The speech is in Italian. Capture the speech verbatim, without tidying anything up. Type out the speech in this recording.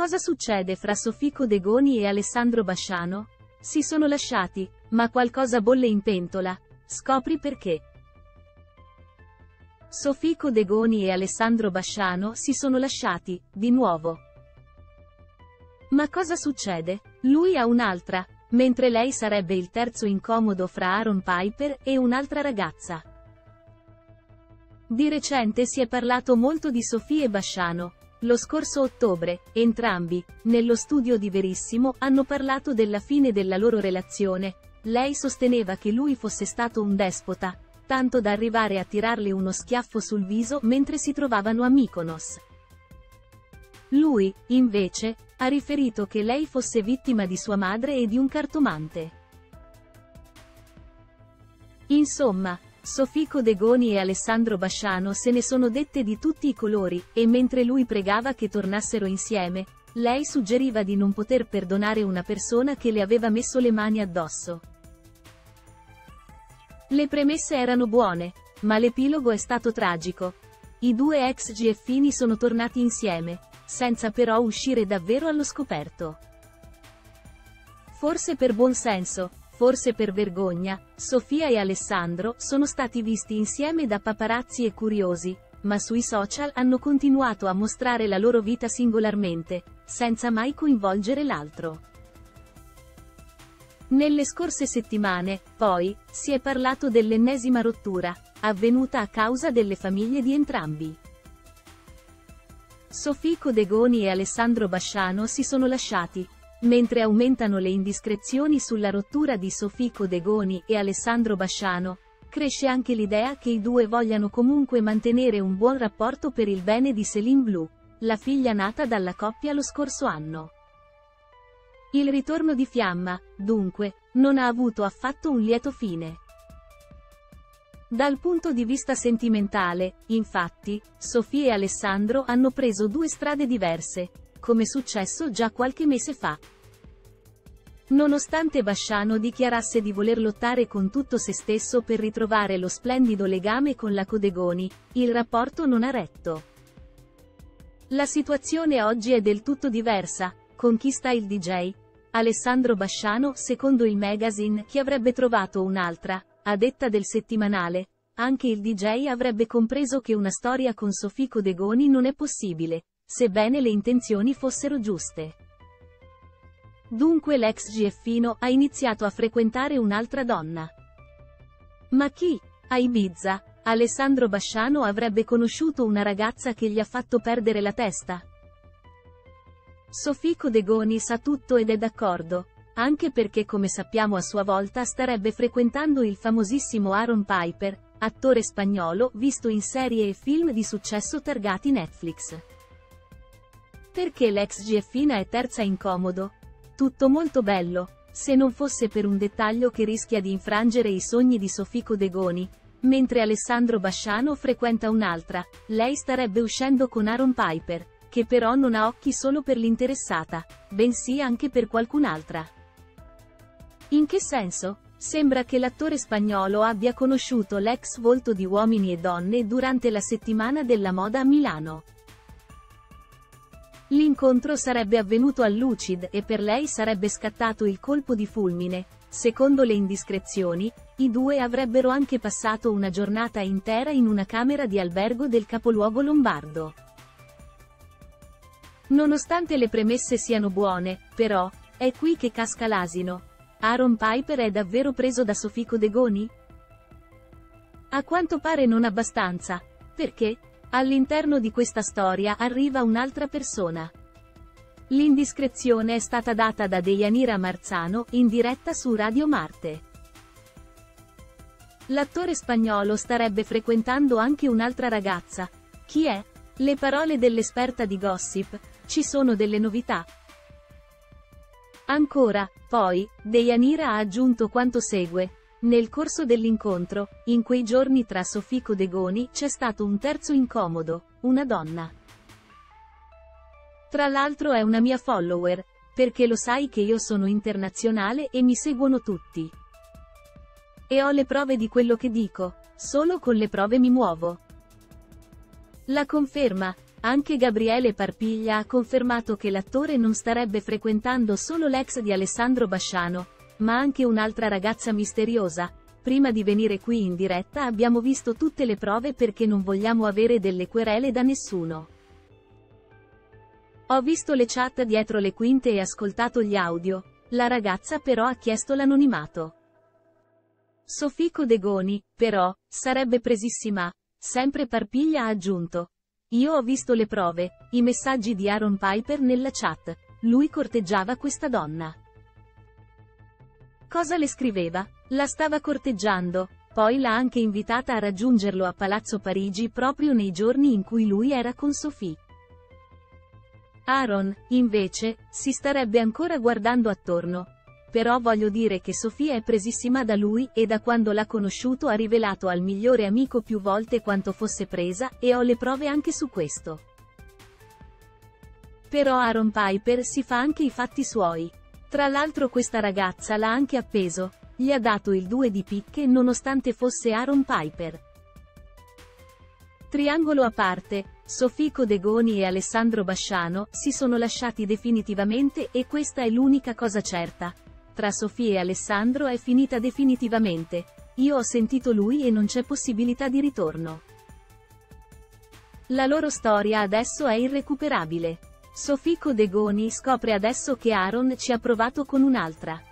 Cosa succede fra Sofico De Goni e Alessandro Basciano? Si sono lasciati, ma qualcosa bolle in pentola. Scopri perché. Sofico De Goni e Alessandro Basciano si sono lasciati, di nuovo. Ma cosa succede? Lui ha un'altra, mentre lei sarebbe il terzo incomodo fra Aaron Piper e un'altra ragazza. Di recente si è parlato molto di Sofì e Basciano. Lo scorso ottobre, entrambi, nello studio di Verissimo, hanno parlato della fine della loro relazione. Lei sosteneva che lui fosse stato un despota, tanto da arrivare a tirarle uno schiaffo sul viso mentre si trovavano a Mykonos. Lui, invece, ha riferito che lei fosse vittima di sua madre e di un cartomante. Insomma, Sofico De Goni e Alessandro Basciano se ne sono dette di tutti i colori, e mentre lui pregava che tornassero insieme, lei suggeriva di non poter perdonare una persona che le aveva messo le mani addosso. Le premesse erano buone, ma l'epilogo è stato tragico. I due ex Gieffini sono tornati insieme, senza però uscire davvero allo scoperto. Forse per buon senso, forse per vergogna, Sofia e Alessandro sono stati visti insieme da paparazzi e curiosi, ma sui social hanno continuato a mostrare la loro vita singolarmente, senza mai coinvolgere l'altro. Nelle scorse settimane, poi, si è parlato dell'ennesima rottura, avvenuta a causa delle famiglie di entrambi. Sofico De Goni e Alessandro Basciano si sono lasciati. Mentre aumentano le indiscrezioni sulla rottura di Sofico De Goni e Alessandro Basciano, cresce anche l'idea che i due vogliano comunque mantenere un buon rapporto per il bene di Céline Blue, la figlia nata dalla coppia lo scorso anno. Il ritorno di Fiamma, dunque, non ha avuto affatto un lieto fine. Dal punto di vista sentimentale, infatti, Sofì e Alessandro hanno preso due strade diverse, come successo già qualche mese fa. Nonostante Basciano dichiarasse di voler lottare con tutto se stesso per ritrovare lo splendido legame con la De Goni, il rapporto non ha retto. La situazione oggi è del tutto diversa. Con chi sta il D J? Alessandro Basciano, secondo il magazine, chi avrebbe trovato un'altra, a detta del settimanale, anche il D J avrebbe compreso che una storia con Sofico De Goni non è possibile, sebbene le intenzioni fossero giuste. Dunque l'ex Gieffino ha iniziato a frequentare un'altra donna. Ma chi? A Ibiza, Alessandro Basciano avrebbe conosciuto una ragazza che gli ha fatto perdere la testa? Sofico De Goni sa tutto ed è d'accordo, anche perché come sappiamo a sua volta starebbe frequentando il famosissimo Aaron Piper, attore spagnolo visto in serie e film di successo targati Netflix. Perché l'ex Gieffina è terza incomodo? Tutto molto bello, se non fosse per un dettaglio che rischia di infrangere i sogni di Sofico De Goni. Mentre Alessandro Basciano frequenta un'altra, lei starebbe uscendo con Aaron Piper, che però non ha occhi solo per l'interessata, bensì anche per qualcun'altra. In che senso? Sembra che l'attore spagnolo abbia conosciuto l'ex volto di Uomini e Donne durante la settimana della moda a Milano. L'incontro sarebbe avvenuto al Lucid e per lei sarebbe scattato il colpo di fulmine. Secondo le indiscrezioni, i due avrebbero anche passato una giornata intera in una camera di albergo del capoluogo lombardo. Nonostante le premesse siano buone, però, è qui che casca l'asino. Aaron Piper è davvero preso da Sofico De Goni? A quanto pare non abbastanza. Perché? All'interno di questa storia arriva un'altra persona. L'indiscrezione è stata data da Deianira Marzano, in diretta su Radio Marte. L'attore spagnolo starebbe frequentando anche un'altra ragazza. Chi è? Le parole dell'esperta di gossip: ci sono delle novità. Ancora, poi, Deianira ha aggiunto quanto segue. Nel corso dell'incontro, in quei giorni tra Sofico De Goni, c'è stato un terzo incomodo, una donna. Tra l'altro è una mia follower, perché lo sai che io sono internazionale e mi seguono tutti. E ho le prove di quello che dico, solo con le prove mi muovo. La conferma, Anche Gabriele Parpiglia ha confermato che l'attore non starebbe frequentando solo l'ex di Alessandro Basciano, ma anche un'altra ragazza misteriosa. Prima di venire qui in diretta abbiamo visto tutte le prove perché non vogliamo avere delle querele da nessuno. Ho visto le chat dietro le quinte e ascoltato gli audio, la ragazza però ha chiesto l'anonimato. Sophie Codegoni, però, sarebbe presissima, sempre Parpiglia ha aggiunto. Io ho visto le prove, i messaggi di Aaron Piper nella chat, lui corteggiava questa donna. Cosa le scriveva? La stava corteggiando, poi l'ha anche invitata a raggiungerlo a Palazzo Parigi proprio nei giorni in cui lui era con Sophie. Aaron, invece, si starebbe ancora guardando attorno. Però voglio dire che Sophie è presissima da lui e da quando l'ha conosciuto ha rivelato al migliore amico più volte quanto fosse presa, e ho le prove anche su questo. Però Aaron Piper si fa anche i fatti suoi. Tra l'altro questa ragazza l'ha anche appeso, gli ha dato il due di picche nonostante fosse Aaron Piper. Triangolo a parte, Sophie Codegoni e Alessandro Basciano si sono lasciati definitivamente e questa è l'unica cosa certa. Tra Sophie e Alessandro è finita definitivamente. Io ho sentito lui e non c'è possibilità di ritorno. La loro storia adesso è irrecuperabile. Sophie Codegoni scopre adesso che Aaron ci ha provato con un'altra.